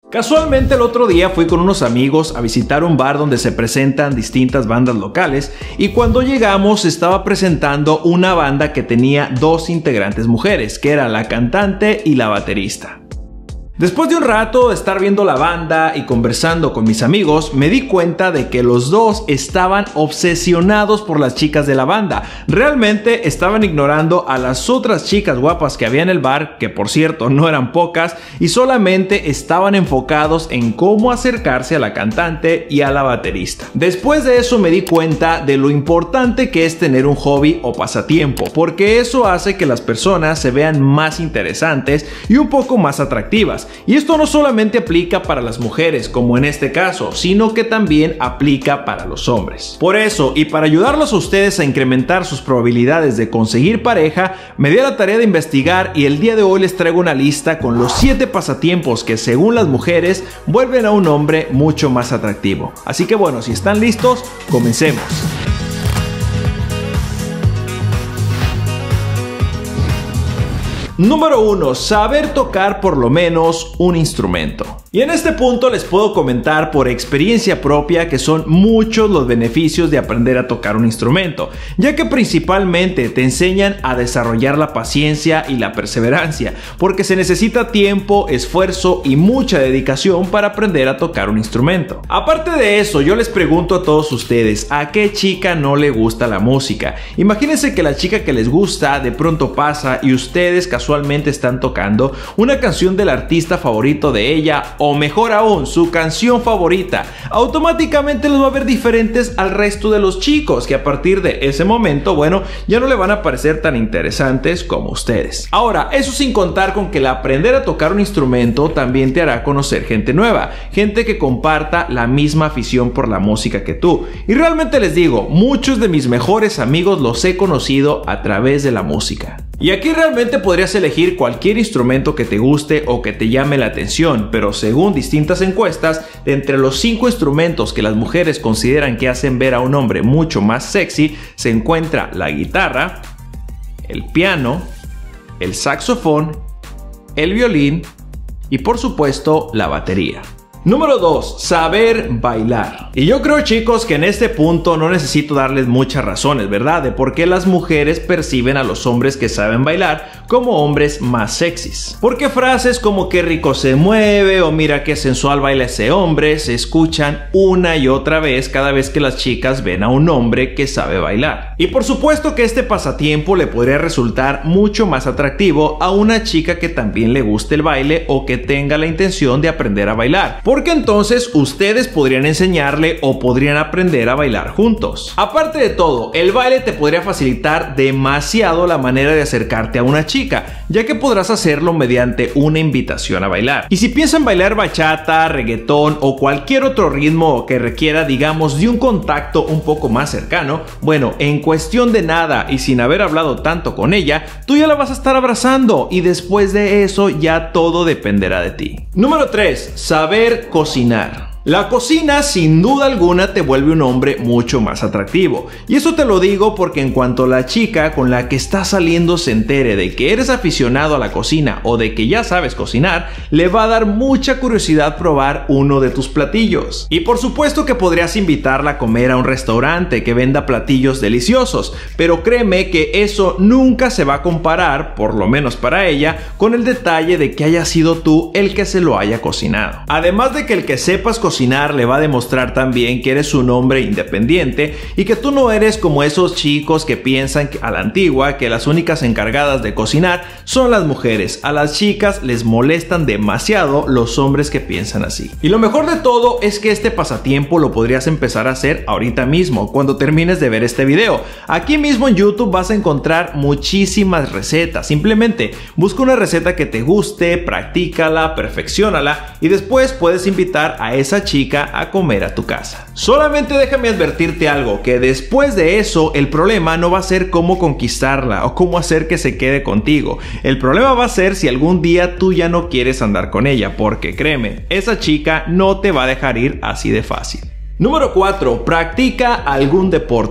Casualmente el otro día fui con unos amigos a visitar un bar donde se presentan distintas bandas locales y cuando llegamos estaba presentando una banda que tenía dos integrantes mujeres, que era la cantante y la baterista. Después de un rato de estar viendo la banda y conversando con mis amigos, me di cuenta de que los dos estaban obsesionados por las chicas de la banda. Realmente estaban ignorando a las otras chicas guapas que había en el bar, que por cierto no eran pocas, y solamente estaban enfocados en cómo acercarse a la cantante y a la baterista. Después de eso me di cuenta de lo importante que es tener un hobby o pasatiempo, porque eso hace que las personas se vean más interesantes y un poco más atractivas. Y esto no solamente aplica para las mujeres, como en este caso, sino que también aplica para los hombres. Por eso, y para ayudarlos a ustedes a incrementar sus probabilidades de conseguir pareja, me di a la tarea de investigar y el día de hoy les traigo una lista con los 7 pasatiempos que según las mujeres vuelven a un hombre mucho más atractivo. Así que bueno, si están listos, comencemos. Número 1. Saber tocar por lo menos un instrumento. Y en este punto les puedo comentar por experiencia propia que son muchos los beneficios de aprender a tocar un instrumento, ya que principalmente te enseñan a desarrollar la paciencia y la perseverancia, porque se necesita tiempo, esfuerzo y mucha dedicación para aprender a tocar un instrumento. Aparte de eso, yo les pregunto a todos ustedes, ¿a qué chica no le gusta la música? Imagínense que la chica que les gusta de pronto pasa y ustedes casualmente están tocando una canción del artista favorito de ella, o mejor aún, su canción favorita. Automáticamente los va a ver diferentes al resto de los chicos, que a partir de ese momento, bueno, ya no le van a parecer tan interesantes como ustedes. Ahora, eso sin contar con que el aprender a tocar un instrumento también te hará conocer gente nueva, gente que comparta la misma afición por la música que tú. Y realmente les digo, muchos de mis mejores amigos los he conocido a través de la música. Y aquí realmente podrías elegir cualquier instrumento que te guste o que te llame la atención, pero según distintas encuestas, de entre los 5 instrumentos que las mujeres consideran que hacen ver a un hombre mucho más sexy, se encuentra la guitarra, el piano, el saxofón, el violín y por supuesto la batería. Número 2. Saber bailar. Y yo creo, chicos, que en este punto no necesito darles muchas razones, ¿verdad? De por qué las mujeres perciben a los hombres que saben bailar como hombres más sexys. Porque frases como qué rico se mueve o mira qué sensual baila ese hombre se escuchan una y otra vez cada vez que las chicas ven a un hombre que sabe bailar. Y por supuesto que este pasatiempo le podría resultar mucho más atractivo a una chica que también le guste el baile o que tenga la intención de aprender a bailar, porque entonces ustedes podrían enseñarle o podrían aprender a bailar juntos. Aparte de todo, el baile te podría facilitar demasiado la manera de acercarte a una chica, ya que podrás hacerlo mediante una invitación a bailar. Y si piensan bailar bachata, reggaetón o cualquier otro ritmo que requiera, digamos, de un contacto un poco más cercano, bueno, en cuestión de nada y sin haber hablado tanto con ella, tú ya la vas a estar abrazando y después de eso ya todo dependerá de ti. Número 3. Saber cocinar. La cocina sin duda alguna te vuelve un hombre mucho más atractivo. Y eso te lo digo porque en cuanto la chica con la que estás saliendo se entere de que eres aficionado a la cocina o de que ya sabes cocinar, le va a dar mucha curiosidad probar uno de tus platillos. Y por supuesto que podrías invitarla a comer a un restaurante que venda platillos deliciosos, pero créeme que eso nunca se va a comparar, por lo menos para ella, con el detalle de que haya sido tú el que se lo haya cocinado. Además de que el que sepas cocinar le va a demostrar también que eres un hombre independiente y que tú no eres como esos chicos que piensan a la antigua que las únicas encargadas de cocinar son las mujeres. A las chicas les molestan demasiado los hombres que piensan así. Y lo mejor de todo es que este pasatiempo lo podrías empezar a hacer ahorita mismo, cuando termines de ver este video. Aquí mismo en YouTube vas a encontrar muchísimas recetas. Simplemente busca una receta que te guste, practícala, perfecciónala y después puedes invitar a esa chica a comer a tu casa. Solamente déjame advertirte algo, que después de eso el problema no va a ser cómo conquistarla o cómo hacer que se quede contigo. El problema va a ser si algún día tú ya no quieres andar con ella, porque créeme, esa chica no te va a dejar ir así de fácil. Número 4. Practica algún deporte.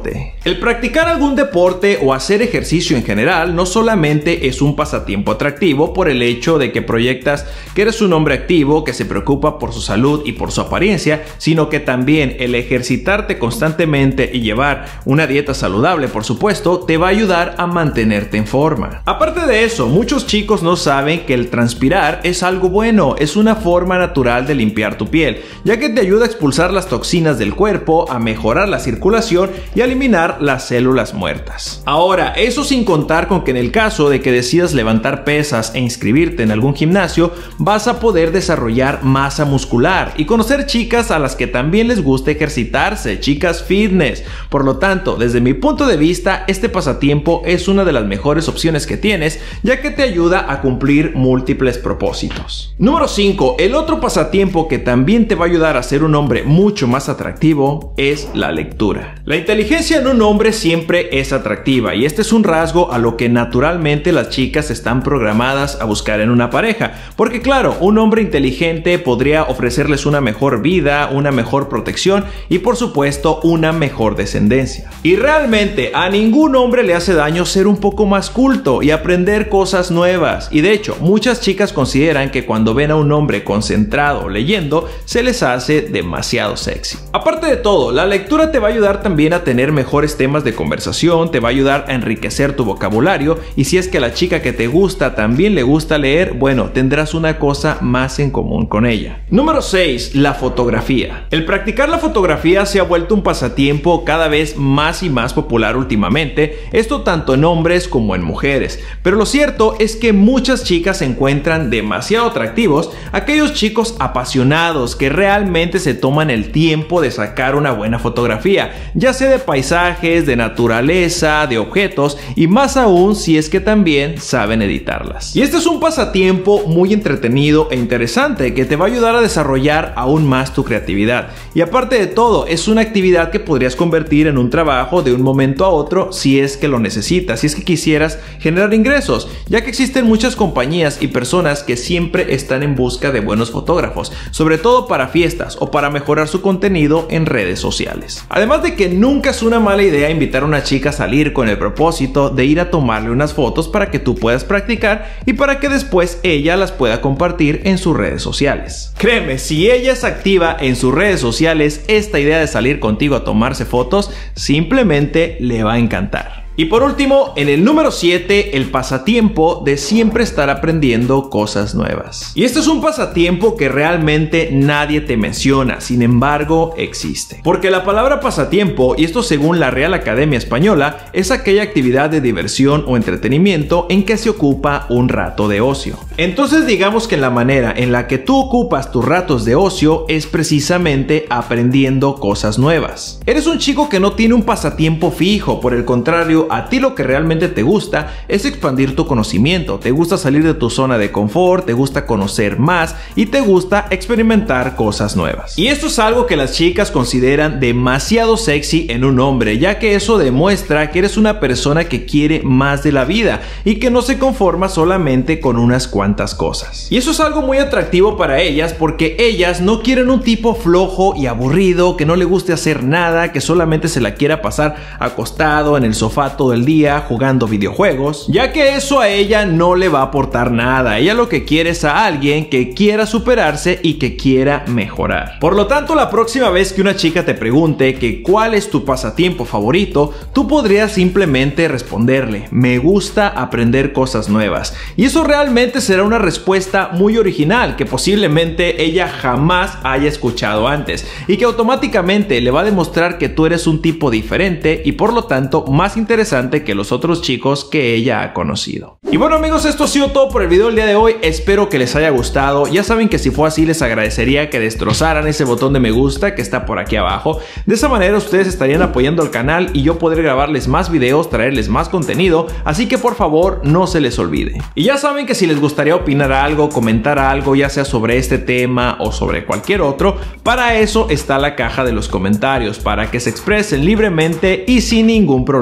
El practicar algún deporte o hacer ejercicio en general no solamente es un pasatiempo atractivo por el hecho de que proyectas que eres un hombre activo que se preocupa por su salud y por su apariencia, sino que también el ejercitarte constantemente y llevar una dieta saludable, por supuesto, te va a ayudar a mantenerte en forma. Aparte de eso, muchos chicos no saben que el transpirar es algo bueno, es una forma natural de limpiar tu piel, ya que te ayuda a expulsar las toxinas del cuerpo, a mejorar la circulación y a eliminar las células muertas. Ahora, eso sin contar con que en el caso de que decidas levantar pesas e inscribirte en algún gimnasio, vas a poder desarrollar masa muscular y conocer chicas a las que también les gusta ejercitarse, chicas fitness. Por lo tanto, desde mi punto de vista, este pasatiempo es una de las mejores opciones que tienes, ya que te ayuda a cumplir múltiples propósitos. Número 5. El otro pasatiempo que también te va a ayudar a ser un hombre mucho más atractivo es la lectura. La inteligencia en un hombre siempre es atractiva y este es un rasgo a lo que naturalmente las chicas están programadas a buscar en una pareja, porque claro, un hombre inteligente podría ofrecerles una mejor vida, una mejor protección y por supuesto una mejor descendencia. Y realmente a ningún hombre le hace daño ser un poco más culto y aprender cosas nuevas, y de hecho muchas chicas consideran que cuando ven a un hombre concentrado leyendo se les hace demasiado sexy. Aparte de todo, la lectura te va a ayudar también a tener mejores temas de conversación, te va a ayudar a enriquecer tu vocabulario, y si es que a la chica que te gusta también le gusta leer, bueno, tendrás una cosa más en común con ella. Número 6. La fotografía. El practicar la fotografía se ha vuelto un pasatiempo cada vez más y más popular últimamente, esto tanto en hombres como en mujeres, pero lo cierto es que muchas chicas encuentran demasiado atractivos aquellos chicos apasionados que realmente se toman el tiempo de sacar una buena fotografía, ya sea de paisajes, de naturaleza, de objetos y más aún si es que también saben editarlas. Y este es un pasatiempo muy entretenido e interesante que te va a ayudar a desarrollar aún más tu creatividad, y aparte de todo es una actividad que podrías convertir en un trabajo de un momento a otro si es que lo necesitas, si es que quisieras generar ingresos, ya que existen muchas compañías y personas que siempre están en busca de buenos fotógrafos, sobre todo para fiestas o para mejorar su contenido en redes sociales. Además de que nunca es una mala idea invitar a una chica a salir con el propósito de ir a tomarle unas fotos para que tú puedas practicar y para que después ella las pueda compartir en sus redes sociales. Créeme, si ella es activa en sus redes sociales, esta idea de salir contigo a tomarse fotos simplemente le va a encantar. Y por último, en el número 7, el pasatiempo de siempre estar aprendiendo cosas nuevas. Y este es un pasatiempo que realmente nadie te menciona, sin embargo existe. Porque la palabra pasatiempo, y esto según la Real Academia Española, es aquella actividad de diversión o entretenimiento en que se ocupa un rato de ocio. Entonces digamos que la manera en la que tú ocupas tus ratos de ocio es precisamente aprendiendo cosas nuevas. Eres un chico que no tiene un pasatiempo fijo, por el contrario, a ti lo que realmente te gusta es expandir tu conocimiento, te gusta salir de tu zona de confort, te gusta conocer más y te gusta experimentar cosas nuevas. Y esto es algo que las chicas consideran demasiado sexy en un hombre, ya que eso demuestra que eres una persona que quiere más de la vida y que no se conforma solamente con unas cuantas cosas. Y eso es algo muy atractivo para ellas, porque ellas no quieren un tipo flojo y aburrido, que no le guste hacer nada, que solamente se la quiera pasar acostado en el sofá todo el día jugando videojuegos, ya que eso a ella no le va a aportar nada. Ella lo que quiere es a alguien que quiera superarse y que quiera mejorar. Por lo tanto, la próxima vez que una chica te pregunte que cuál es tu pasatiempo favorito, tú podrías simplemente responderle: me gusta aprender cosas nuevas. Y eso realmente será una respuesta muy original que posiblemente ella jamás haya escuchado antes, y que automáticamente le va a demostrar que tú eres un tipo diferente y por lo tanto más interesante que los otros chicos que ella ha conocido. Y bueno amigos, esto ha sido todo por el video del día de hoy. Espero que les haya gustado. Ya saben que si fue así, les agradecería que destrozaran ese botón de me gusta que está por aquí abajo. De esa manera ustedes estarían apoyando al canal y yo podré grabarles más videos, traerles más contenido, así que por favor no se les olvide. Y ya saben que si les gustaría opinar algo, comentar algo, ya sea sobre este tema o sobre cualquier otro, para eso está la caja de los comentarios, para que se expresen libremente y sin ningún problema.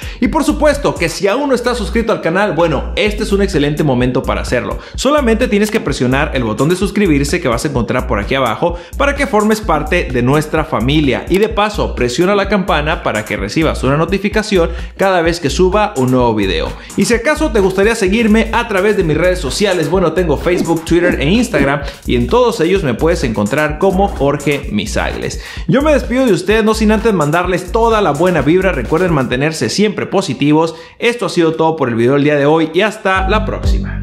Y por supuesto que si aún no estás suscrito al canal, bueno, este es un excelente momento para hacerlo. Solamente tienes que presionar el botón de suscribirse que vas a encontrar por aquí abajo para que formes parte de nuestra familia. Y de paso, presiona la campana para que recibas una notificación cada vez que suba un nuevo video. Y si acaso te gustaría seguirme a través de mis redes sociales, bueno, tengo Facebook, Twitter e Instagram, y en todos ellos me puedes encontrar como Jorge Misagles. Yo me despido de ustedes, no sin antes mandarles toda la buena vibra. Recuerden mantenerse siempre positivos. Esto ha sido todo por el video del día de hoy y hasta la próxima.